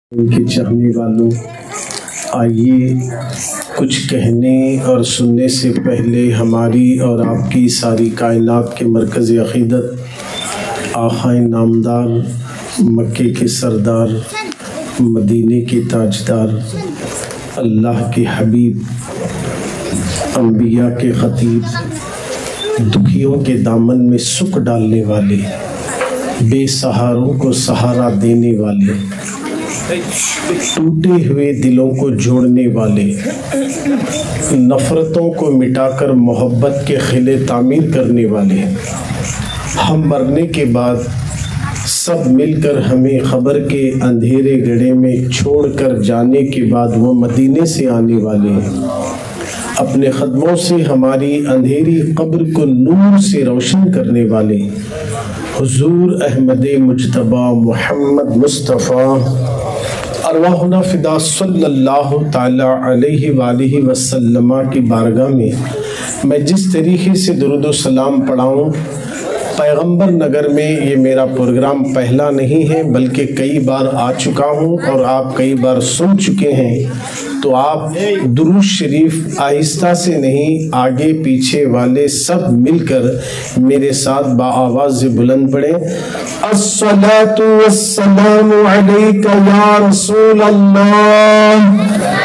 ان کے چاہنے والوں، آئیے کچھ کہنے اور سننے سے پہلے ہماری اور آپ کی ساری کائنات کے مرکز عقیدت آقا نامدار، مکے کے سردار، مدینے کے تاجدار، اللہ کے حبیب، انبیاء کے خطیب، دکھیوں کے دامن میں سکھ ڈالنے والے، بے سہاروں کو سہارا دینے والے، ٹوٹے ہوئے دلوں کو جوڑنے والے، نفرتوں کو مٹا کر محبت کے قلعے تعمیر کرنے والے، ہم مرنے کے بعد سب مل کر ہمیں قبر کے اندھیرے گڑھے میں چھوڑ کر جانے کے بعد وہ مدینے سے آنے والے ہیں، اپنے قدموں سے ہماری اندھیری قبر کو نور سے روشن کرنے والے، حضور احمد مجتبی محمد مصطفیٰ ارواحنا فدا صلی اللہ تعالی علیہ وآلہ وسلم کی بارگاہ میں جس طریقے سے درود و سلام پڑھاؤں، پیغمبر نگر میں یہ میرا پروگرام پہلا نہیں ہے بلکہ کئی بار آ چکا ہوں اور آپ کئی بار سن چکے ہیں، تو آپ درود شریف آہستہ سے نہیں، آگے پیچھے والے سب مل کر میرے ساتھ بآواز بلند پڑھیں، الصلاۃ والسلام علیک یا رسول اللہ۔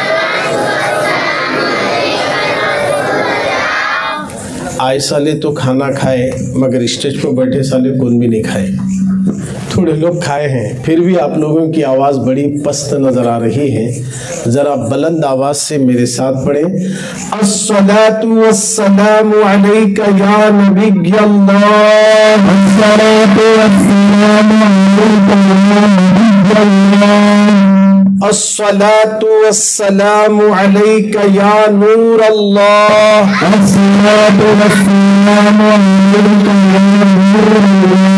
آئے سالے تو کھانا کھائے مگر اسٹیج پر بیٹھے سالے کون بھی نہیں کھائے، تھوڑے لوگ کھائے ہیں، پھر بھی آپ لوگوں کی آواز بڑی پست نظر آ رہی ہے، ذرا بلند آواز سے میرے ساتھ پڑھیں، الصلاۃ والسلام علیک یا نبی اللہ، الصلاۃ والسلام علیک یا نبی اللہ، الصلاۃ والسلام علیک یا نور اللہ، الصلاۃ والسلام علیک یا نور اللہ،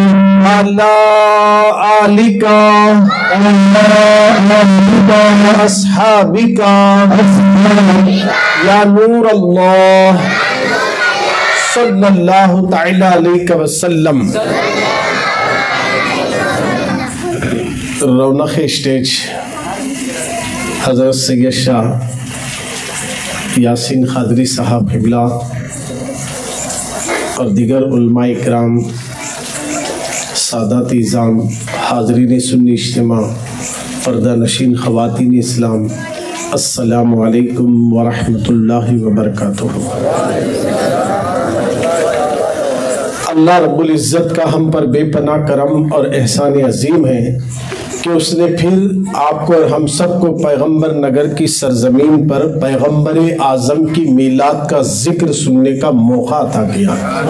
علی آلکا اصحابکا یا نور اللہ صلی اللہ تعالی علیہ وسلم۔ رونق اسٹیج حضرت سید شاہ یاسین قادری صاحب قبلہ اور دیگر علماء اکرام، سادات اعظام، حاضرین سنی اجتماع، پردہ نشین خواتین اسلام، السلام علیکم ورحمۃ اللہ وبرکاتہ۔ اللہ رب العزت کا ہم پر بے پناہ کرم اور احسان عظیم ہے کہ اس نے پھر آپ کو اور ہم سب کو پیغمبر نگر کی سرزمین پر پیغمبر اعظم کی میلاد کا ذکر سننے کا موقع عطا کیا،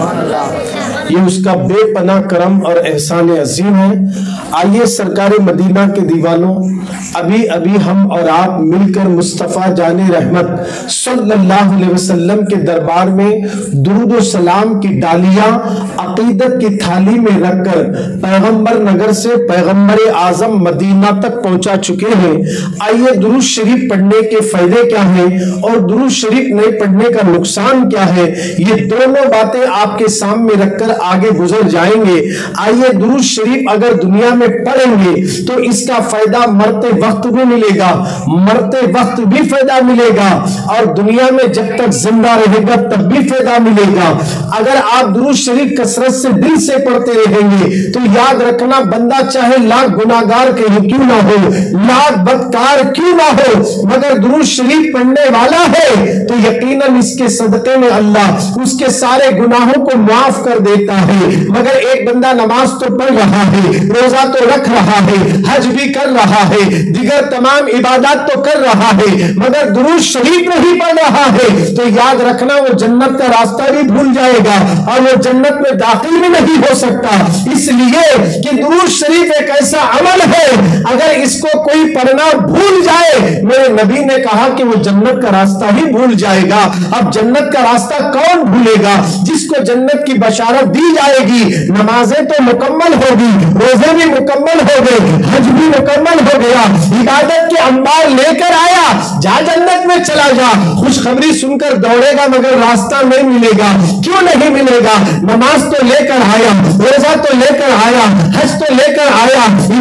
یہ اس کا بے پناہ کرم اور احسان عظیم ہے۔ آئیے سرکار مدینہ کے دیوانوں، ابھی ہم اور آپ مل کر مصطفیٰ جان رحمت صلی اللہ علیہ وسلم کے دربار میں درود و سلام کی ڈالیاں عقیدت کی تھالی میں رکھ کر پیغمبر نگر سے پیغمبر اعظم مدینہ تک پہنچا چکے ہیں۔ آئیے درود شریف پڑھنے کے فائدے کیا ہیں اور درود شریف نہیں پڑھنے کا نقصان کیا ہے، یہ دونوں باتیں آپ کے سامنے رکھ کر آگے گزر جائیں گے۔ آئیے درود شریف اگر دنیا میں پڑھیں گے تو اس کا فائدہ مرتے وقت بھی ملے گا، مرتے وقت بھی فائدہ ملے گا، اور دنیا میں جب تک زندہ رہے گا تب بھی فائدہ ملے گا۔ اگر آپ درود شریف کثرت سے دل سے پڑھتے رہیں گے تو یاد رکھنا، بندہ چاہے لاکھ گناہگار کیوں نہ ہو، لاکھ بدکار کیوں نہ ہو، مگر درود شریف پڑھنے والا ہے تو یقیناً اس کے صدقے میں اللہ اس کے سارے گناہوں کو معاف کر دیتا ہے۔ مگر ایک بندہ نماز تو پڑھ رہا ہے، روزہ تو رکھ رہا ہے، حج بھی کر رہا ہے، دیگر تمام عبادات تو کر رہا ہے، مگر درود شریف نہیں پڑھ رہا ہے تو یاد رکھنا وہ جنت کا راستہ بھی بھول جائے گا اور وہ جنت میں داخل بھی نہیں ہو سکتا۔ اس لیے کہ درود شریف ایک ایسا عمل ہے، اگر اس کو کوئی پڑھنا بھول جائے، میرے نبی نے کہا کہ وہ جنت کا راستہ ہی بھول جائے گا۔ اب جنت کا راستہ کون بھولے گا؟ جس کو جنت کی بشارت دی جائے گی، نمازیں تو مکمل ہوگی، روزے بھی مکمل ہو گئے، حج بھی مکمل ہو گیا، عبادت کے انبار لے کر آیا، جا جنت میں چلا جا، خوشخبری سن کر دوڑے گا مگر راستہ نہیں ملے گا۔ کیوں نہیں ملے گا؟ نماز تو لے کر آیا، روزہ تو لے کر آیا، حج تو لے کر آیا، عبادت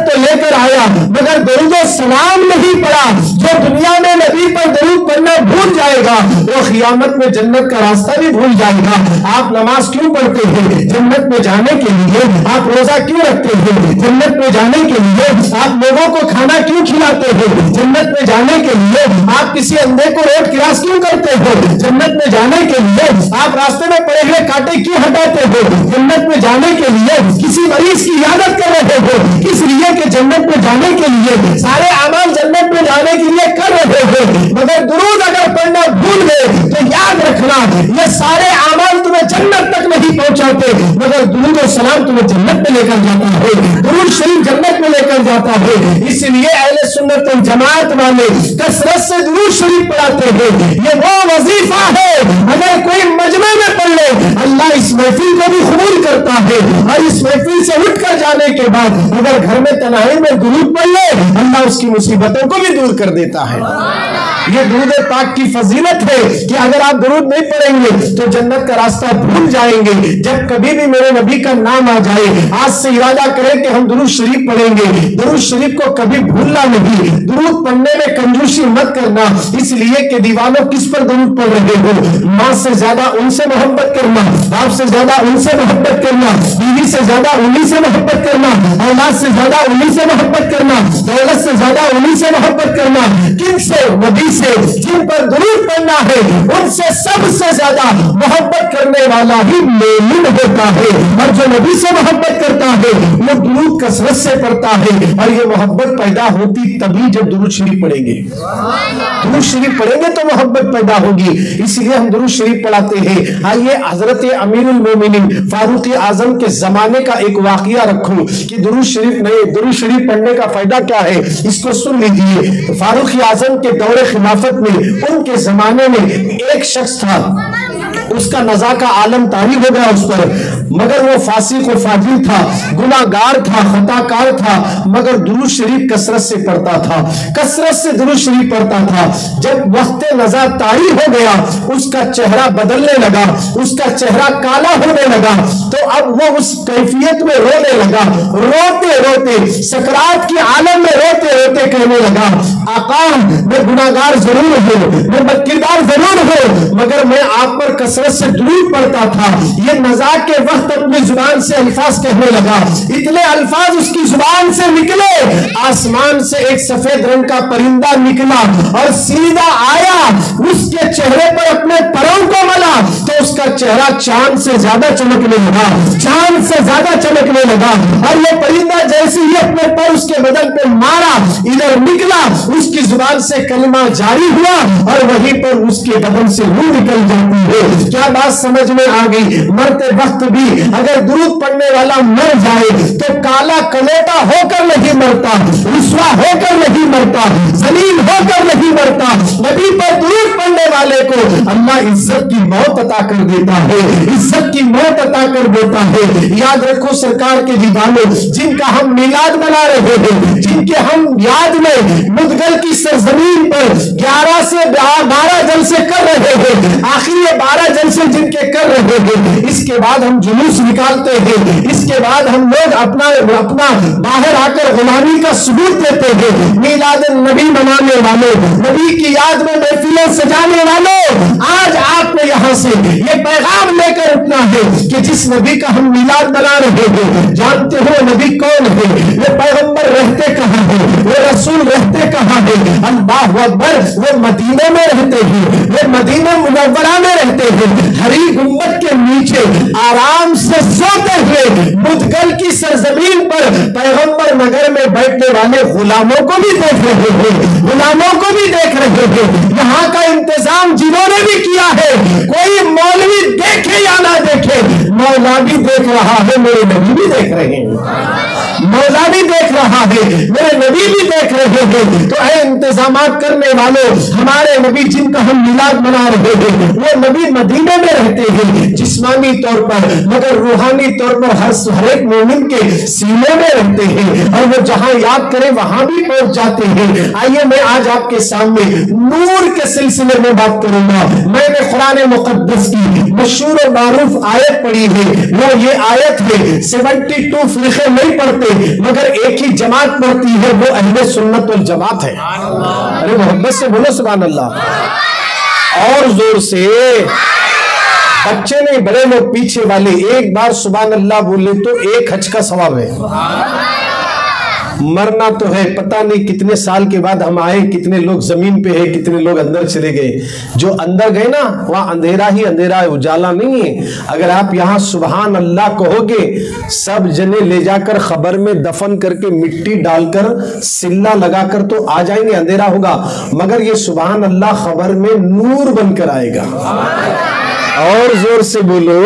تو لے کر آیا مگر درود و سلام نہیں پڑا. جو دنیا میں نبی پر درود پڑھنا بھول جائے گا وہ قیامت میں جنت کا راستہ بھی بھول جائے گا. آپ نماز کیوں پڑھتے ہیں؟ جنت میں جانے کے لیے. آپ روزہ کیوں رکھتے ہیں؟ جنت میں جانے کے لیے. آپ لوگوں کو کھانا کیوں کھلاتے ہیں؟ جنت میں جانے کے لیے. آپ کسی اندھے کو روڈ کراس کیوں کرتے ہو؟ جنت میں جانے کے لیے. آپ راستے میں پڑے ہوئے کانٹے کیوں ہٹاتے ہو؟ جنت میں جانے کے لیے. کسی مریض کی عیادت کر رہے ہو کس لیے کہ جنت میں جانے کے لیے. سارے اعمال جنت میں جانے کے لیے کر رہے ہو مگر درود اگر پڑھنا بھول گئے تو یاد رکھنا یہ سارے اعمال تمہیں جنت تک نہیں پہنچاتے مگر درود و سلام تمہیں جنت میں لے کر جاتا ہے. درود شریف جنت میں لے کر جاتا ہے. اس لیے اہل سنت والجماعت والے کثرت سے درود شریف پڑھاتے ہیں. یہ وہ وظیفہ ہے اگر کوئی مجمع میں پڑھ لے اللہ اس محفل کو بھی قبول کرتا ہے. اور اس محفل سے اٹھ کر جانے کے بعد اگر گھر میں تنہائی میں درود پڑھ لے اللہ اس کی مصیبتوں کو بھی دور کر دیتا ہے. یہ درود پاک کی فضیلت ہے کہ اگر آپ درود نہیں پڑھیں گے تو جنت کا راستہ بھول جائیں گے. جب کبھی بھی میرے نبی کا نام آ جائے آج سے ارادہ کریں کہ ہم درود شریف پڑھیں گے. درود شریف کو کبھی بھولنا نہیں. درود پڑھنے میں کنجوسی مت کرنا اس لیے کہ دیوانوں کس پر درود پڑھ رہے ہو. ماں سے زیادہ ان سے محبت کرنا, باپ سے زیادہ ان سے محبت کرنا, بیوی سے زیادہ انہی سے محبت کرنا, اولاد سے زیادہ انہی سے محبت کرنا, دولت سے زیادہ انہی سے محبت کرنا. کن سے؟ نبی سے. جن پر درود پڑھنا ہے ان سے سب سے زیادہ محبت کرنے والا ہی مومن ہوتا ہے. اور جو نبی سے محبت کرتا ہے وہ درود کثرت سے پڑھتا ہے. اور یہ محبت پیدا ہوتی تبھی جب درود شریف پڑھیں گے. درود شریف پڑھیں گے تو محبت پیدا ہوگی. اس لیے ہم درود شریف پڑھاتے ہیں. آئیے حضرت امیر المومنین فاروق اعظم کے زمانے کا ایک واقعہ رکھوں کہ درود شریف نہیں, درود شریف پڑھنے کا فائدہ کیا ہے اس کو سن لیجیے. فاروق اعظم کے دور خلافت میں ان کے زمانے میں ایک شخص تھا اس کا نزا کا عالم طاری ہو گیا اس پر مگر وہ فاسق و فاجر تھا, گناہگار تھا, خطا کار تھا مگر درود شریف کثرت سے پڑھتا تھا. کثرت سے درود شریف پڑھتا تھا. جب وقت نزا طاری ہو گیا اس کا چہرہ بدلنے لگا, اس کا چہرہ کالا ہونے لگا تو اب وہ اس کیفیت میں رونے لگا. روتے روتے سکرات کی عالم میں روتے روتے کہنے لگا آقا میں گناہگار ضرور ہوں, میں بدکردار ضرور ہوں مگر میں آپ پر کثرت سے درود پڑھتا تھا. یہ نزا کے وقت اپنی زبان سے الفاظ کہنے لگا. اتنے الفاظ اس کی زبان سے نکلے آسمان سے ایک سفید رنگ کا پرندہ نکلا اور سیدھا آیا اس کے چہرے پر اپنے پروں کو ملا تو اس کا چہرہ چاند سے زیادہ چمکنے لگا, چاند سے زیادہ چمکنے لگا. اور یہ پرندہ جیسے ہی اپنے پر اس کے بدن پہ مارا ادھر نکلا اس کی زبان سے کلمہ جاری ہوا اور وہیں پر اس کے بدن سے روح نکل جاتی ہے. کیا بات سمجھ میں آ گئی؟ مرتے وقت بھی اگر درود پڑھنے والا مر جائے تو کالا کلوٹا ہو کر نہیں مرتا, رسوا ہو کر نہیں مرتا, ذلیل ہو کر نہیں مرتا. نبی پر درود پڑھنے والے کو اللہ عزت کی موت عطا کر دیتا ہے, عزت کی موت عطا کر دیتا ہے. یاد رکھو سرکار کے دیوانوں جن کا ہم میلاد منا رہے ہیں, جن کے ہم یاد میں مدغل کی سرزمین پر 11 سے 12 جلسے کر رہے ہیں, آخر یہ 12 جلسے جن کے کر رہے ہیں اس کے بعد ہم جلوس نکالتے ہیں, اس کے بعد ہم لوگ اپنا باہر آ کر غلامی کا ثبوت دیتے ہیں. میلاد النبی منانے والوں, نبی کی یاد میں محفلیں سجانے والوں, آج آپ نے یہاں سے یہ پیغام لے کر اٹھنا ہے کہ جس نبی کا ہم میلاد منا رہے ہیں جانتے ہو نبی کون ہے, وہ پیغمبر رہتے کہاں ہے, وہ رسول رہتے کہاں ہے. اللہ اکبر, وہ مدینے میں رہتے ہیں, وہ مدینہ منورہ میں رہتے ہیں. ہری گنبد کے نیچے آرام سے سوتے ہوئے مدغل کی سرزمین پر پیغمبر نگر میں بیٹھنے والے غلاموں کو بھی دیکھ رہے ہیں, غلاموں کو بھی دیکھ رہے ہیں. یہاں کا انتظام جنہوں نے بھی کیا ہے, کوئی مولوی دیکھے یا نہ دیکھے, مولا بھی دیکھ رہا ہے, میرے نبی بھی دیکھ رہے ہیں, مولا بھی دیکھ رہا ہے, میرے نبی بھی دیکھ رہے ہیں. تو اے انتظامات کرنے والوں, ہمارے نبی جن کا ہم میلاد منا رہے ہیں وہ نبی مدینے میں رہتے ہیں جسمانی طور پر مگر روحانی طور پر ہر ایک مومن کے سینے میں رہتے ہیں اور وہ جہاں یاد کرے وہاں بھی پہنچ جاتے ہیں. آئیے میں آج آپ کے سامنے نور کے سلسلے میں بات کروں گا. میں نے قرآن مقدس کی مشہور و معروف آیت پڑھی ہے, وہ یہ آیت ہے 72 فرقے نہیں پڑھتے پڑھتے مگر ایک ہی جماعت پڑھتی ہے، وہ اہل سنت والجماعت ہے۔ ارے محبت سے بولو سبحان اللہ، اور زور سے۔ بچے نہیں، بڑے لوگ پیچھے والے ایک بار سبحان اللہ بولے تو ایک حج کا ثواب ہے۔ مرنا تو ہے، پتہ نہیں کتنے سال کے بعد ہم آئے، کتنے لوگ زمین پہ ہیں، کتنے لوگ اندر چلے گئے۔ جو اندر گئے نا وہاں اندھیرا ہی اندھیرا ہے، اجالا نہیں ہے۔ اگر آپ یہاں سبحان اللہ کہو گے، سب جنے لے جا کر قبر میں دفن کر کے مٹی ڈال کر سلہ لگا کر تو آ جائیں گے، اندھیرا ہوگا، مگر یہ سبحان اللہ قبر میں نور بن کر آئے گا۔ اور زور سے بولو،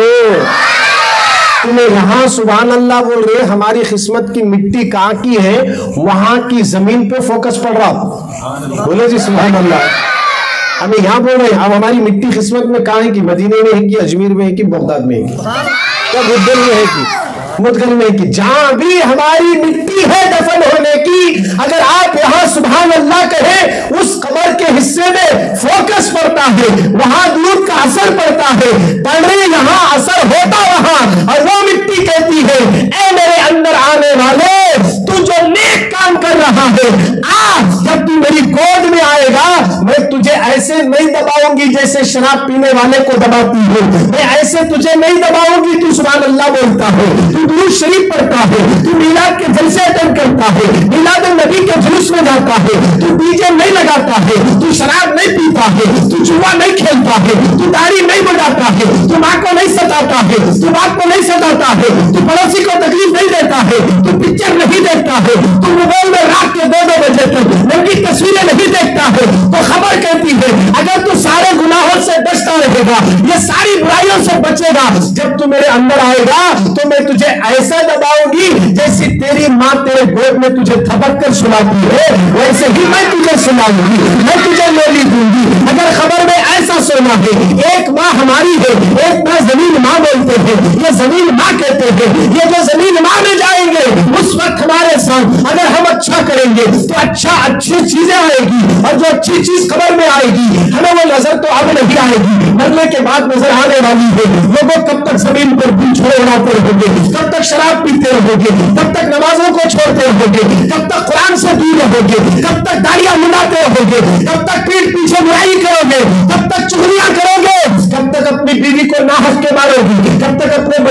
تمہیں یہاں سبحان اللہ بول رہے، ہماری قسمت کی مٹی کہاں کی ہے؟ وہاں کی زمین پہ فوکس پڑ رہا، بولے جی سبحان اللہ۔ ہمیں یہاں بول رہے ہیں، اب ہماری مٹی قسمت میں کہاں ہے کہ مدینے میں ہے کہ اجمیر میں ہے کہ بغداد میں ہے کہ گدل میں ہے کہ مدغل میں ہے کہ جہاں بھی ہماری مٹی ہے دفن ہونے کی، اگر آپ یہاں سبحان اللہ کہیں، اس قبر کے حصے میں فوکس پڑتا ہے، وہاں دودھ کا اثر پڑتا ہے، پڑھے یہاں اثر ہوتا وہاں، اور وہ مٹی کہتی ہے اے میرے اندر آنے والے، تو جو نیک کام کر رہا ہے، آج جب تو میری گود میں آئے گا، میں تجھے ایسے نہیں دباؤں گی جیسے شراب پینے والے کو دباتی ہوں، میں ایسے تجھے نہیں دباؤں گی، تو سبحان اللہ بولتا ہے، تو درود شریف پڑھتا ہے، تو میلاد کے جلسے اٹینڈ کرتا ہے، میلاد النبی کے جلوس میں جاتا ہے، تو ڈی جے نہیں لگاتا ہے، تو شراب نہیں پیتا ہے، تو جوا نہیں کھیلتا ہے، تو داڑھی نہیں بڑھاتا ہے، تو ماں کو نہیں ستاتا ہے، تو باپ کو نہیں ستاتا ہے، تو پڑوسی کو تکلیف نہیں دیتا ہے، تو پکچر نہیں دیکھتا ہے، تو موبائل میں رات کے 2 بجے تک ننگی تصویریں نہیں دیکھتا ہے، تو خبر کہتی ہے اگر تو سارے گناہوں سے بچتا رہے گا، یہ ساری برائیوں سے بچے گا، جب تو میرے اندر آئے گا تو میں تجھے ایسا دباؤں گی جیسی تیری ماں تیرے گود میں تجھے تھپک کر سناتی ہے، ویسے ہی میں تجھے سناؤں گی، میں تجھے لولی دوں گی۔ اگر خبر میں ایسا سونا ہے، ایک ماں ہماری ہے، ایک ماں زمین ماں بولتے ہیں، یہ زمین ماں کہتے ہیں، یہ جو زمین ماں میں جائیں گے اس وقت ہمارے ساتھ اگر ہم اچھا کریں گے تو اچھی چیزیں آئے گی، اور جو اچھی چیز خبر میں آئے گی ہمیں وہ نظر تو اب نہیں آئے گی، مرنے کے بعد نظر آنے والی ہے۔ لوگوں کب تک زمین پر دل چھوڑے اڑاتے رہو گے، کب تک شراب پیتے رہو گے، کب تک نمازوں کو چھوڑتے رہو گے، کب تک قرآن سے دور رہو گے، کب تک داڑیاں منڈاتے رہو گے، کب تک پیٹ پیچھے برائی کرو گے، کب تک چغلیاں کرو گے، کب تک اپنی بیوی کو ناحق کے مارو گے، کب تک اپنے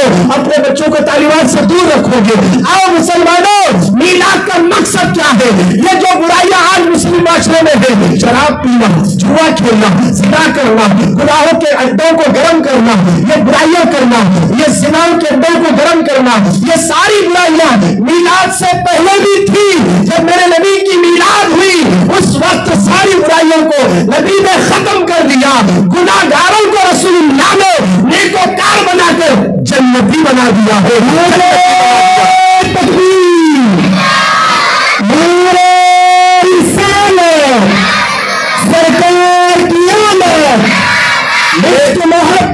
بچوں کو تعلیمات سے دور رکھو گے۔ آؤ مسلمانوں، میلاد کا مقصد کیا ہے؟ یہ جو برائیاں آج مسلم معاشرے میں ہے، شراب پینا، جوا کھیلنا، زنا کرنا، گناہوں کے اڈوں کو گرم کرنا، یہ برائیاں کرنا، یہ زنا کے اڈوں کو گرم کرنا، یہ ساری برائیاں میلاد سے پہلے بھی تھی۔ جب میرے نبی کی میلاد ہوئی اس وقت ساری برائیوں کو نبی نے ختم کر دیا، گناہ گاروں کو رسول اللہ نے نیکوکار بنا کر جنتی بنا دیا ہے۔ سرکار کی آمد، عشق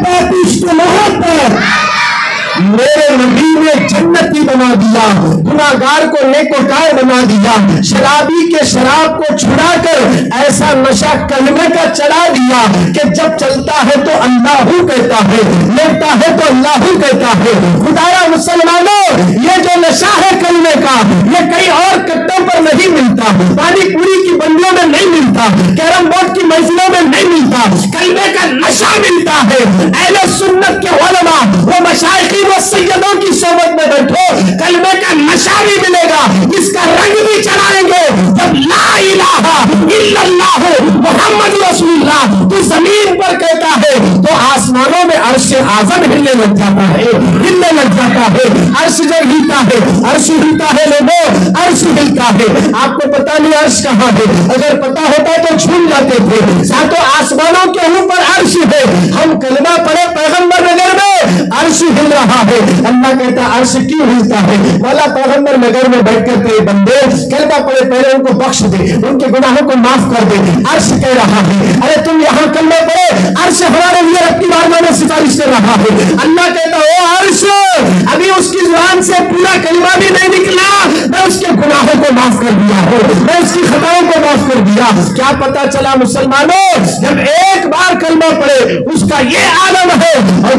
محبت، میرے نبی نے جنتی بنا دیا، گناہگار کو نیکوکار بنا دیا، شرابی کے شراب کو چھڑا کر ایسا نشہ کلمے کا چلا دیا کہ جب چلتا ہے تو اللہ کہتا ہے، لیٹتا ہے تو اللہ کہتا ہے۔ خدایا مسلمانوں، یہ جو نشہ ہے کلمے کا، یہ کئی اور کٹوں پر نہیں ملتا، پانی پوری کی بندیوں میں نہیں ملتا، کیرم بورڈ کی منزلوں میں نہیں ملتا، کلمے کا نشہ ملتا ہے۔ اہل سنت کے علماء، وہ مشائخین و سیدوں کی صحبت میں بیٹھو، کلمے کا نشہ بھی ملے گا، اس کا رنگ بھی چڑھائیں گے۔ جب لا الہ الا اللہ محمد رسول اللہ تو زمین پر کہتا ہے تو آسمانوں میں عرش اعظم ہلنے لگ جاتا ہے، ہلنے لگ جاتا ہے۔ عرش جب ہلتا ہے، عرش ہلتا ہے لوگوں، عرش ہلتا ہے۔ آپ کو پتہ نہیں عرش کہاں ہے، اگر پتہ ہوتا تو جھوم جاتے تھے۔ ساتوں آسمانوں کے اوپر عرش ہے، ہم کلمہ پڑھے پیغمبر نگر میں عرش ہل رہا ہے۔ اللہ کہتا عرش کیوں ہلتا ہے؟ مولا پیغمبر نگر میں بیٹھ کر تیرے بندے کلمہ پڑھے، پہلے ان کو بخش دے، ان کے گناہوں کو معاف کر دے۔ عرش کہہ رہا ہے ارے تم یہاں کلمہ پڑھے، عرش ہمارے لیے رب کی بارگاہ میں سفارش کر رہا ہے۔ اللہ کہتا او عرش، ابھی اس کی زبان سے پورا کلمہ بھی نہیں نکلا، میں اس کے گناہوں کو معاف کر دیا ہوں، میں اس کی خطاؤں کو معاف کر دیا۔ کیا پتا چلا مسلمانوں، جب ایک بار کلمہ پڑھے اس کا یہ عالم ہے، اور جو زندہ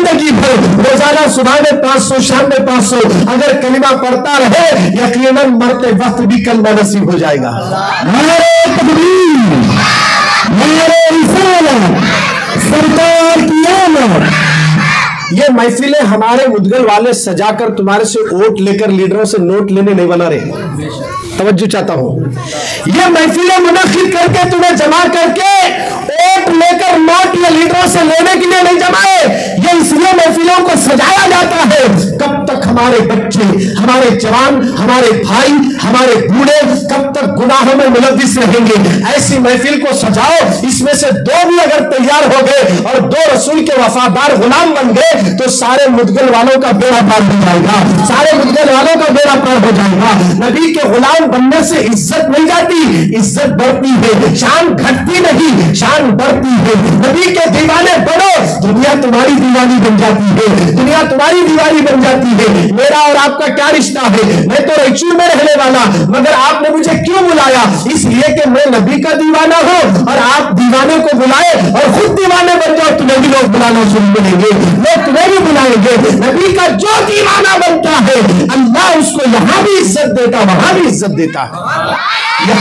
زندگی بھر روزانہ صبح میں 500 شام میں 500 اگر کلمہ پڑھتا رہے یقیناً مرتے وقت بھی کلمہ نصیب ہو جائے گا. نعرہ تکبیر، نعرہ رسالت، سرکار کی آمد. یہ محفلیں ہمارے مدگل والے سجا کر تمہارے سے ووٹ لے کر لیڈروں سے نوٹ لینے نہیں بنا رہے. توجہ چاہتا ہوں. یہ محفلیں منعقد کر کے تمہیں جمع کر کے ووٹ لے کر نوٹ یا لیڈروں سے لینے کے لیے نہیں جمائے. یہ اس لیے محفلوں کو سجایا جاتا ہے کب تک ہمارے بچے، ہمارے جوان، ہمارے بھائی، ہمارے بوڑھے کب تک گناہوں میں ملوث رہیں گے. ایسی محفل کو سجاؤ اس میں سے 2 بھی اگر تیار ہو گئے اور 2 رسول کے وفادار غلام بن گئے تو سارے مدگل والوں کا بیڑا پار ہو جائے گا. سارے مدگل والوں کا بیڑا پار ہو جائے گا. نبی کے غلام بننے سے عزت نہیں جاتی، عزت بڑھتی ہے. شان گھٹتی نہیں، شان بڑھتی ہے. نبی کے دیوانے بنو، دنیا تمہاری دیوانی بن جاتی ہے، دنیا تمہاری دیوانی بن جاتی ہے. میرا اور آپ کا کیا رشتہ ہے؟ میں تو رائچور میں رہنے والا، مگر آپ نے مجھے کیوں بلایا؟ اس لیے کہ میں نبی کا دیوانہ ہوں. اور آپ دیوانے کو بلائے اور خود دیوانے بن جاؤ، تمہیں بھی لوگ بلانا شروع کریں گے، لوگ تمہیں بھی بلائیں گے. نبی کا جو دیوانہ بنتا ہے اللہ اس کو یہاں بھی عزت دیتا، وہاں بھی عزت دیتا ہے.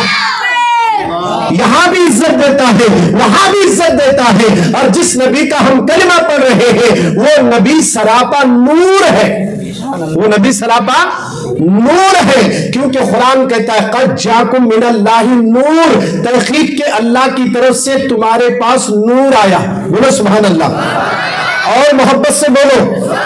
یہاں بھی عزت دیتا ہے، وہاں بھی عزت دیتا ہے. اور جس نبی کا ہم کلمہ پڑھ رہے ہیں وہ نبی سراپا نور ہے، وہ نبی سراپا نور ہے. کیونکہ قرآن کہتا ہے قد جاکم من اللہ نور، تحقیق کے اللہ کی طرف سے تمہارے پاس نور آیا. بولو سبحان اللہ، اور محبت سے بولو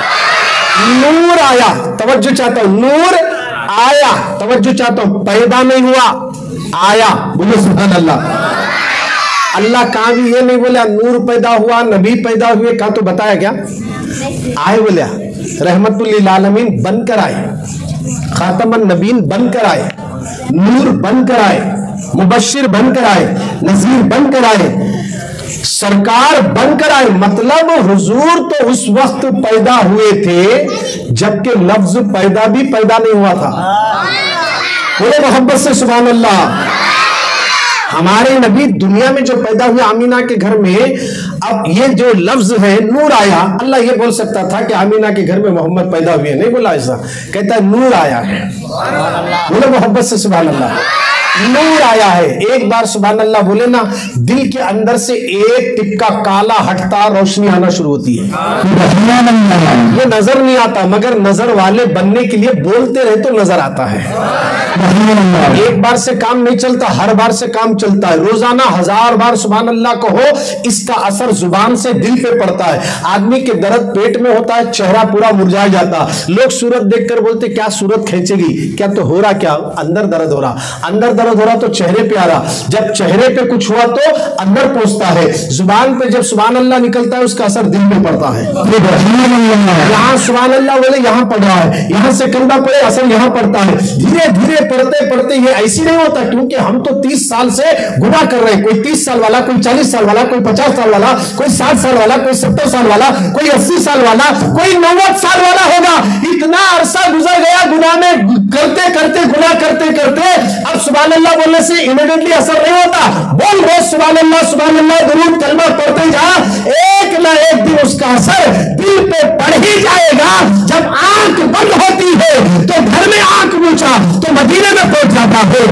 نور آیا. توجہ چاہتا ہوں، نور آیا. توجہ چاہتا ہوں، پیدا نہیں ہوا، آیا. بولو سبحان اللہ. اللہ کہاں بھی یہ نہیں بولا نور پیدا ہوا، نبی پیدا ہوئے. کہاں تو بتایا کیا آئے؟ بولیا رحمت للعالمین بن کر آئے، خاتم النبیین بن کر آئے، نور بن کر آئے، مبشر بن کر آئے، نذیر بن کر آئے، سرکار بن کر آئے. مطلب حضور تو اس وقت پیدا ہوئے تھے جبکہ لفظ پیدا بھی پیدا نہیں ہوا تھا. بولے محبت سے سبحان اللہ. ہمارے نبی دنیا میں جو پیدا ہوئے آمینہ کے گھر میں، اب یہ جو لفظ ہے نور آیا، اللہ یہ بول سکتا تھا کہ آمینہ کے گھر میں محمد پیدا ہوئے، نہیں بولا ایسا. کہتا ہے نور آیا ہے. بولے محبت سے سبحان اللہ. نور آیا ہے. ایک بار سبحان اللہ بولے نا، دل کے اندر سے ایک ٹپکا کالا ہٹتا، روشنی آنا شروع ہوتی ہے. یہ نظر نہیں آتا مگر نظر والے بننے کے لیے بولتے رہے تو نظر آتا ہے. ایک بار سے کام نہیں چلتا، ہر بار سے کام چلتا ہے. روزانہ 1000 بار سبحان اللہ کہو، اس کا اثر زبان سے دل پہ پڑتا ہے. آدمی کے درد پیٹ میں ہوتا ہے، چہرہ پورا مرجھا جاتا. لوگ صورت دیکھ کر بولتے کیا صورت کھینچے گی، کیا تو ہو رہا، کیا اندر درد ہو رہا. اندر درد ہو رہا تو چہرے پہ آ رہا. جب چہرے پہ کچھ ہوا تو اندر پہنچتا ہے. زبان پہ جب سبحان اللہ نکلتا ہے اس کا اثر دل پہ پڑتا ہے. یہاں سبحان اللہ بولے یہاں پڑ رہا ہے، یہاں سے کلمہ پڑے اثر یہاں پڑتا ہے. دھیرے دھیرے پڑھتے پڑھتے یہ ایسی نہیں ہوتا، کیونکہ ہم تو 30 سال سے گناہ کر رہے ہیں. کوئی 30 سال والا، کوئی 40 سال والا، کوئی 50 سال والا، کوئی 60 سال والا، کوئی 70 سال والا، کوئی 80 سال والا، کوئی 90 سال والا ہوگا. اتنا عرصہ گزر گیا گناہ میں کرتے کرتے، گناہ کرتے کرتے. اب سبحان اللہ بولنے سے امیڈیٹلی اثر نہیں ہوتا. بول روز سبحان اللہ درود کلمہ پڑھتے جا، ایک نہ ایک دن اس کا اثر دل پہ پڑ ہی جائے گا. جب آنکھ بند ہوتی ہے تو گھر میں آنکھ پوچھا تو مدینے میں پہنچ جاتا ہے.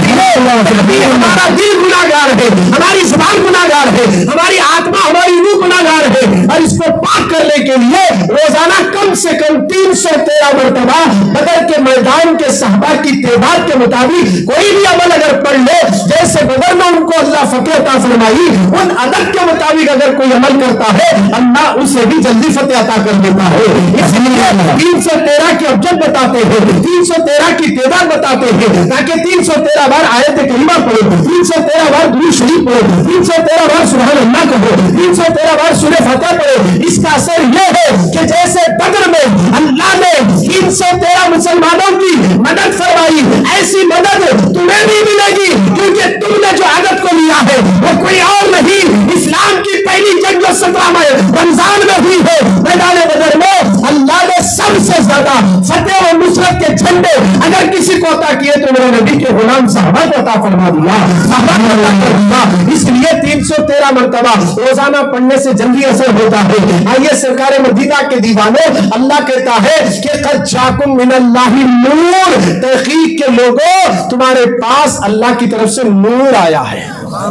ہمارا دل گناہگار ہے، ہماری زبان گناہگار ہے، ہماری آتما، ہماری روح گناہگار ہے. اور اس کو پاک کرنے کے لیے روزانہ کم سے کم 313 مرتبہ بدر کے میدان کے صحابہ کی تعداد کے مطابق کوئی بھی عمل اگر پڑھ لے، جیسے بدر میں ان کو اللہ فتح عطا فرمائی، ان عدد کے مطابق اگر کوئی عمل کرتا ہے اللہ اسے بھی جلدی فتح عطا کر دیتا ہے. اس لیے 313 کے ابجد بتاتے ہیں، 313 کی تعداد بتاتے ہیں، تاکہ 313 بار آیت کریمہ پڑھو، 313 بار درود شریف پڑھو، 313 بار سبحان اللہ کہو، 313 بار سورہ فتح پڑھو. اس کا اثر یہ ہے کہ جیسے بدر میں اللہ نے 313 مسلمانوں کی مدد فرمائی، ایسی مدد تمہیں بھی ملے گی، کیونکہ تم نے جو عدد کو لیا ہے وہ کوئی اور نہیں. اسلام کی پہلی جنگ جو 17 میں رمضان میں ہوئی ہے، میدان بدر میں اللہ نے سب سے زیادہ فتح و نصرت کے جھنڈے اگر کسی کو عطا کیے تو میرے نبی کے غلام صحابہ کو عطا فرما دیا، اس لیے 313 مرتبہ روزانہ پڑھنے سے جلدی اثر ہوتا ہے۔ آئیے سرکار مدینہ کے دیوانوں، اللہ کہتا ہے کہ قد جاکم من اللہ نور، تحقیق کے لوگوں تمہارے پاس اللہ کی طرف سے نور آیا ہے۔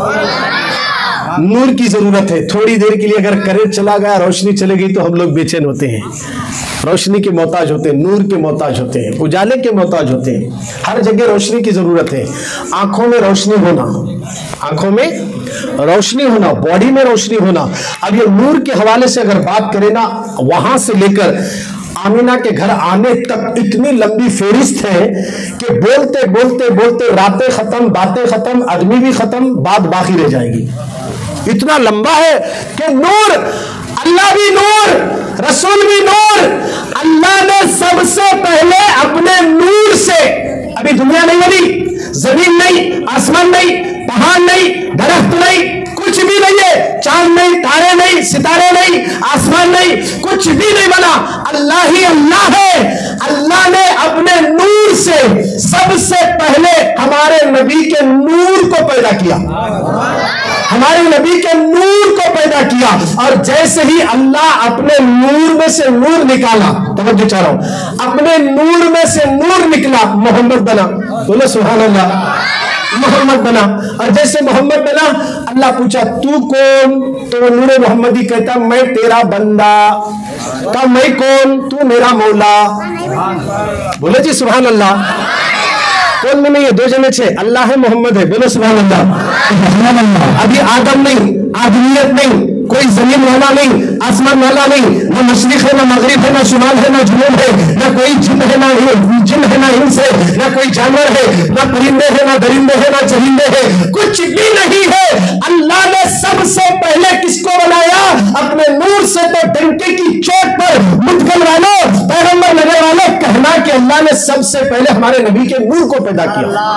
نور کی ضرورت ہے، تھوڑی دیر کے لیے اگر کرنٹ چلا گیا، روشنی چلے گئی تو ہم لوگ بے چین ہوتے ہیں، روشنی کے محتاج ہوتے ہیں، نور کے محتاج ہوتے ہیں، اجالے کے محتاج ہوتے ہیں۔ ہر جگہ روشنی کی ضرورت ہے، آنکھوں میں روشنی ہونا، آنکھوں میں روشنی ہونا، باڈی میں روشنی ہونا۔ اب یہ نور کے حوالے سے اگر بات کریں نا، وہاں سے لے کر آمینہ کے گھر آنے تک اتنی لمبی فہرست ہے کہ بولتے بولتے بولتے راتیں ختم، باتیں ختم، آدمی بھی ختم، بات باقی رہ جائے گی۔ اتنا لمبا ہے کہ نور، اللہ بھی نور، رسول بھی نور۔ اللہ نے سب سے پہلے اپنے نور سے، ابھی دنیا نہیں بنی، زمین نہیں، آسمان نہیں، پہاڑ نہیں، درخت نہیں، کچھ بھی نہیں ہے، چاند نہیں، تارے نہیں، ستارے نہیں، آسمان نہیں، کچھ بھی نہیں بنا، اللہ ہی اللہ ہے۔ اللہ نے اپنے نور سے سب سے پہلے ہمارے نبی کے نور کو پیدا کیا، ہمارے نبی کے نور کو پیدا کیا، اور جیسے ہی اللہ اپنے نور میں سے نور نکالا، توجہ چاہ رہا ہوں، اپنے نور میں سے نور نکلا، محمد بنا، بولے سبحان اللہ، محمد بنا۔ اور جیسے محمد بنا، اللہ پوچھا تو کون؟ تو وہ نور محمدی کہتا میں تیرا بندہ۔ کہا میں کون؟ تو میرا مولا۔ بولے جی سبحان اللہ۔ کون میں نہیں ہے، دو جنے چھے، اللہ ہے محمد ہے، بولے سبحان اللہ۔ ابھی آدم نہیں، آدمیت نہیں، کوئی زمین والا نہیں، آسمان والا نہیں، نہ مشرق ہے، نہ مغرب ہے، نہ شمال ہے، نہ جنوب ہے، نہ کوئی جن ہے، نہ جن ہے، نہ انس ہے، نہ کوئی جانور ہے، نہ پرندے ہیں، نہ درندے ہیں، نہ چرندے ہیں، کچھ بھی نہیں ہے۔ اللہ نے سب سے پہلے کس کو بنایا؟ اپنے نور سے۔ تو ڈنکے کی چوٹ پر مدغل والوں، پیغمبر لگے والوں، کہنا کہ اللہ نے سب سے پہلے ہمارے نبی کے نور کو پیدا کیا،